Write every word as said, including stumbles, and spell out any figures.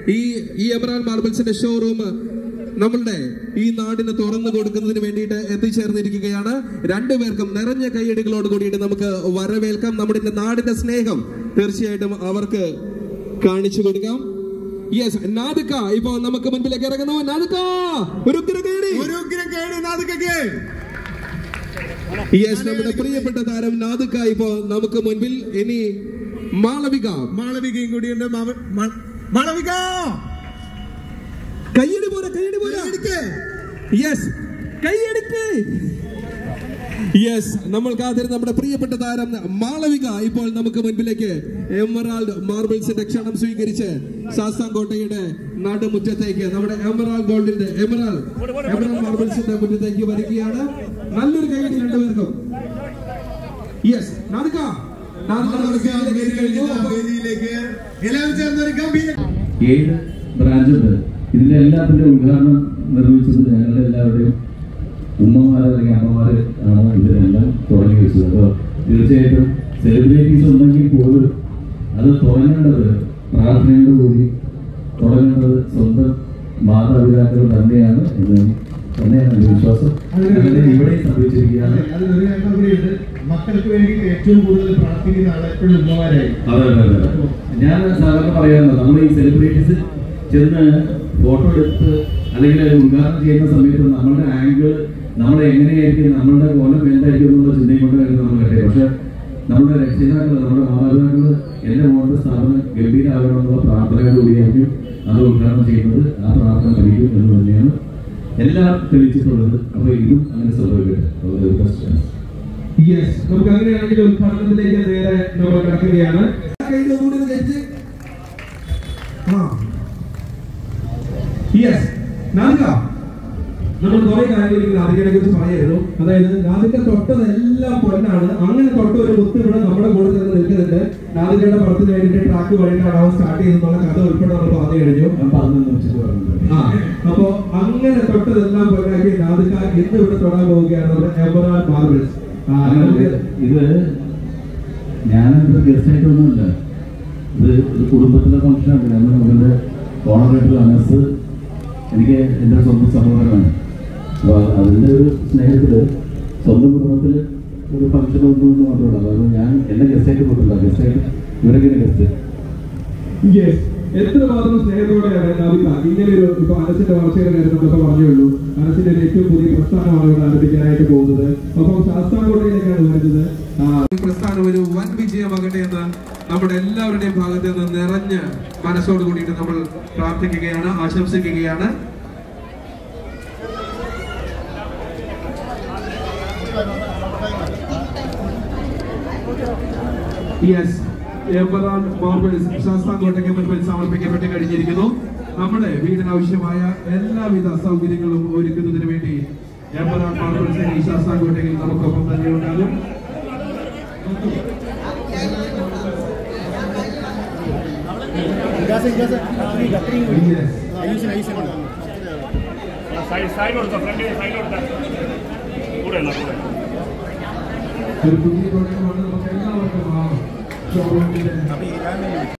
ഈ ഈ emerald മാർബിൾസിന്റെ showroom നമ്മളുടെ ഈ നാടിന് തുറന്നു കൊടുക്കുന്നതിന് വേണ്ടിയിട്ട് എത്തിച്ചേർന്നിരിക്കുകയാണ്. രണ്ടുപേർക്കും നിറഞ്ഞ കൈയടികളോട് കൂടിയിട്ട് നമുക്ക് വരവേൽക്കാം. നമ്മുടെ നാടിന്റെ സ്നേഹം തീർച്ചയായിട്ടും അവർക്ക് കാണിച്ചു കൊടുക്കാം. യെസ്, നാദിക ഇപ്പൊ നമുക്ക് മുൻപിലേക്ക് ഇറങ്ങുന്നു. നാദിക ഒരു ഉഗ്രകേടി ഒരു ഉഗ്രകേടി നാദികക്ക്. യെസ്, നമ്മുടെ പ്രിയപ്പെട്ട താരം നാദിക ഇപ്പൊ നമുക്ക് മുൻപിൽ. ഇനി മാളവിക മാളവികയും കൂടിയുണ്ട്. മാളവിക കൈയടി പോലെ കൈയടി പോലെ യെസ് കൈയടിക്ക്. യെസ്, നമ്മൾ കാത്തിരുന്ന നമ്മുടെ പ്രിയപ്പെട്ട താരം മാളവിക ഇപ്പോൾ നമുക്ക് മുൻപിലേക്ക് എമറാൾഡ് മാർബിൾസിന്റെ ക്ഷണം സ്വീകരിച്ച് ശാസ്താംകോട്ടയുടെ നടുമുറ്റത്തേക്ക് നമ്മുടെ എമറാൾഡ് ഗോൾഡിന്റെ എമറാൾഡ് എമറാൾഡ് മാർബിൾസിന്റെ മുറ്റത്തേക്ക് വരികയാണ്. നല്ലൊരു കൈയടി രണ്ടുപേർക്കും. യെസ്, നാദിക ഏഴ് ബ്രാഞ്ചുണ്ട്. ഇതിന്റെ എല്ലാത്തിന്റെ ഉദ്ഘാടനം നിർവഹിച്ചത് ഞങ്ങളുടെ എല്ലാവരുടെയും ഉമ്മമാർ അല്ലെങ്കിൽ അമ്മമാർ ആണ് ഇതിനെല്ലാം തുടങ്ങി വെച്ചത്. അപ്പോൾ തീർച്ചയായിട്ടും സെലിബ്രിറ്റീസ് ഉണ്ടെങ്കിൽ പോലും അത് തുടങ്ങേണ്ടത് പ്രാർത്ഥനയോടുകൂടി തുടങ്ങേണ്ടത് സ്വന്തം മാതാപിതാക്കൾ തന്നെയാണ് എന്ന് തന്നെയാണ് എൻ്റെ വിശ്വാസം. അങ്ങനെ ഇവിടെ സംഭവിച്ചിരിക്കുകയാണ്. മക്കൾക്ക് വേണ്ടി ഏറ്റവും കൂടുതൽ പ്രാർത്ഥിക്കുന്ന ആൾ എപ്പോഴും ഉമ്മമാരായി. അതെ അതെ അതെ ഞാൻ സാധാരണ പറയാറുണ്ട്, നമ്മൾ ഈ സെലിബ്രിറ്റീസ് ചെന്ന് ഫോട്ടോ എടുത്ത് അല്ലെങ്കിൽ ഉദ്ഘാടനം ചെയ്യുന്ന സമയത്ത് നമ്മളുടെ ആംഗിൾ നമ്മളെ എങ്ങനെയായിരിക്കും, നമ്മളുടെ കോലം എന്തായിരിക്കും എന്നുള്ള ചിന്തയും കൊണ്ടായിരുന്നു നമ്മൾ കണ്ടത്. പക്ഷെ നമ്മുടെ രക്ഷിതാക്കൾ, നമ്മുടെ മാതാപിതാക്കൾ എൻ്റെ മോളുടെ സ്ഥാപനം ഗംഭീരമാകണമെന്നുള്ള പ്രാർത്ഥനയോടുകൂടിയായിരിക്കും അത് ഉദ്ഘാടനം ചെയ്യുന്നത്. ആ പ്രാർത്ഥന ഫലിക്കും എന്ന് തന്നെയാണ് എല്ലാം തെളിയിച്ചിട്ടുള്ളത്. അപ്പോൾ ഇതും അങ്ങനെ സംഭവിക്കട്ടെ. യെസ്, നമുക്ക് അങ്ങനെയാണെങ്കിൽ ഉദ്ഘാടനത്തിലേക്ക് നേരെ നമ്മൾ കടക്കുകയാണ്. യെസ്, നാദിക നമ്മൾ കുറെ കാര്യങ്ങൾ നാദികയെ കുറിച്ച് പറയായിരുന്നു. അതായത് നാദിക തൊട്ടതെല്ലാം പൊന്നാണ്. അങ്ങനെ തൊട്ട ഒരു മുത്ത് ഇവിടെ നമ്മുടെ കൂടെ തന്നെ നിൽക്കുന്നുണ്ട്. നാദികയുടെ പടത്തിന് വേണ്ടിയിട്ട് ട്രാക്ക് വഴിയിലാണ് സ്റ്റാർട്ട് ചെയ്തെന്നുള്ള കഥ ഉൾപ്പെടെ നമ്മൾ പറഞ്ഞു കഴിഞ്ഞു. ആ അപ്പോ അങ്ങനെ തൊട്ടതെല്ലാം പൊന്നാക്കി നാദിക ഇന്ന് ഇവിടെ തൊടാൻ പോവുകയാണ് നമ്മുടെ എമറാൾഡ് മാർബിൾസ്. ഇത് ഞാനെന്താ ഗസ്റ്റായിട്ടൊന്നുമില്ല, ഇത് ഒരു കുടുംബത്തിലെ ഫംഗ്ഷനാണ്. കാരണം നമ്മുടെ ഓണറേറ്റർ അനസ് എനിക്ക് എൻ്റെ സ്വന്തം സഹോദരനാണ്. അപ്പോൾ അതിൻ്റെ ഒരു സ്നേഹത്തിൽ സ്വന്തം കുടുംബത്തിൽ ഒരു ഫംഗ്ഷൻ ഒന്നും മാത്രമല്ല. കാരണം ഞാൻ എന്നെ ഗസ്റ്റായിട്ട് പോയിട്ടില്ല, ഗസ്റ്റായിട്ട് ഇവരൊക്കെ ഗസ്റ്റ്. എത്ര മാത്രം സ്നേഹത്തോടെയാണ് നാദിക ഇങ്ങനെ ഒരു ഇപ്പൊ അനസിന്റെ വളർച്ചയുടെ കാര്യം നമ്മളിപ്പോ പറഞ്ഞുള്ളൂ. അനസിന്റെ ഏറ്റവും പുതിയ പ്രസ്ഥാനമാണ് ഇവിടെ ആരംഭിക്കാനായിട്ട് പോകുന്നത്. അപ്പം ശാസ്താംകോട്ടയിലേക്കാണ് വരുന്നത്. ഈ പ്രസ്ഥാനം ഒരു വൻ വിജയമാകട്ടെ എന്ന് നമ്മുടെ എല്ലാവരുടെയും ഭാഗത്ത് നിന്ന് നിറഞ്ഞ മനസ്സോട് കൂടിയിട്ട് നമ്മൾ പ്രാർത്ഥിക്കുകയാണ്, ആശംസിക്കുകയാണ്. യെസ്, എമറാൾഡ് മാർബിൾസ് ശാസ്താംകോട്ടയ്ക്ക് മുൻപിൽ സമർപ്പിക്കപ്പെട്ട് കഴിഞ്ഞിരിക്കുന്നു. നമ്മുടെ വീടിനാവശ്യമായ എല്ലാവിധ സൗകര്യങ്ങളും ഒരുക്കുന്നതിന് വേണ്ടി എമറാൾഡ് മാർബിൾസിന്റെ ഈ ശാസ്താംകോട്ടയിൽ നമുക്കൊപ്പം തന്നെ ഉണ്ടാകും. ഒരു പുതിയ തുടക്കമാണ് നമുക്ക് എല്ലാവർക്കും ആ ഷോറൂമിന്റെ